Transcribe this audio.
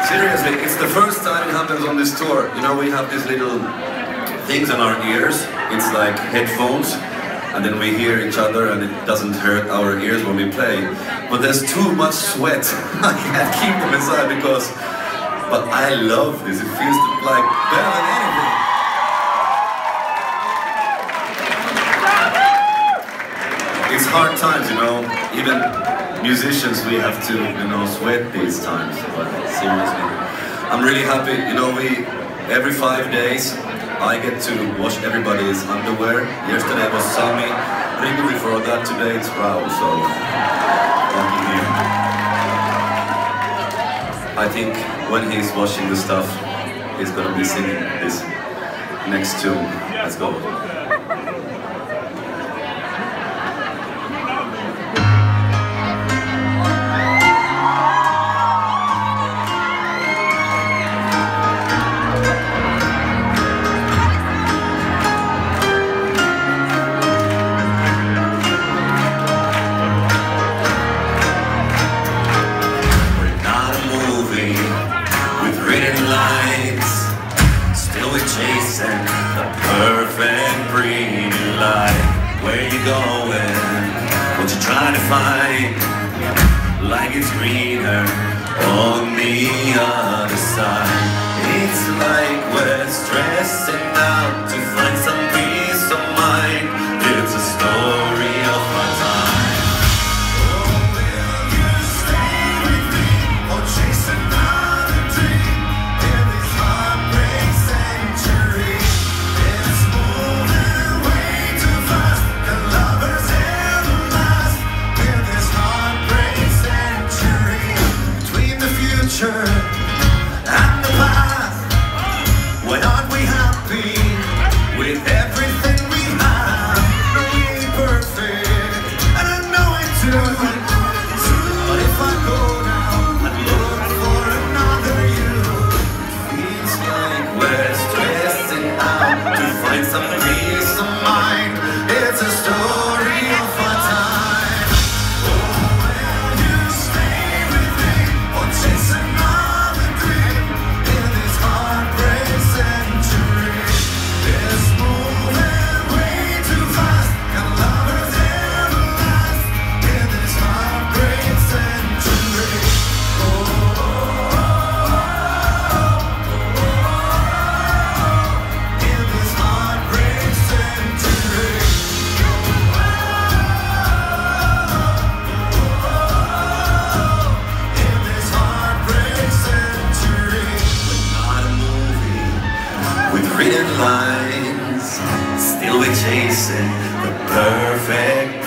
Seriously, it's the first time it happens on this tour. You know, we have these little things on our ears. It's like headphones, and then we hear each other and it doesn't hurt our ears when we play. But there's too much sweat. I can't keep them inside because... But I love this. It feels like better than anything. It's hard times, you know. Even musicians, we have to, you know, sweat these times. But seriously, I'm really happy. You know, every 5 days I get to wash everybody's underwear. Yesterday was Sami, Riguri for that. Today it's Raul. So lucky him. I think when he's washing the stuff, he's gonna be singing this next tune. Let's go. Chasing the perfect green light. Where you going? What you trying to find? Like it's greener on the other side. It's like we're stressing out to find some peace of mind. It's a story of our time. Oh, will you stay with me or chase another dream? In this heartbreak century, it's moving way too fast. The lovers ever last. In this heartbreak century, between the future and the past, why aren't we happy with everything we have? No, we ain't perfect, and I know it too. But if I go now and look for another you, it feels like we're stressing out to find some peace of mind. It's a story of our time. Oh, will you stay with me or chase another dream? In this heartbreak century, it's moving way too fast. And lovers ever last. In this heartbreak century. Oh, in this heartbreak century. In this heartbreak century. We're not a movie with written lines. Still we're chasing the perfect